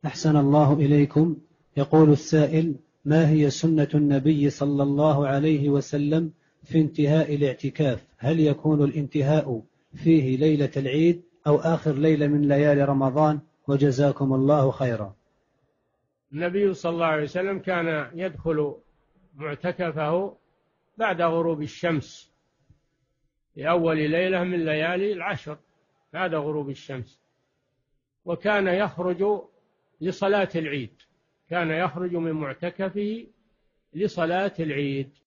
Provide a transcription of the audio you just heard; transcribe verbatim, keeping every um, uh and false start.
أحسن الله إليكم. يقول السائل: ما هي سنة النبي صلى الله عليه وسلم في انتهاء الاعتكاف؟ هل يكون الانتهاء فيه ليلة العيد أو آخر ليلة من ليالي رمضان؟ وجزاكم الله خيرا. النبي صلى الله عليه وسلم كان يدخل معتكفه بعد غروب الشمس في أول ليلة من ليالي العشر بعد غروب الشمس، وكان يخرج لصلاة العيد، كان يخرج من معتكفه لصلاة العيد.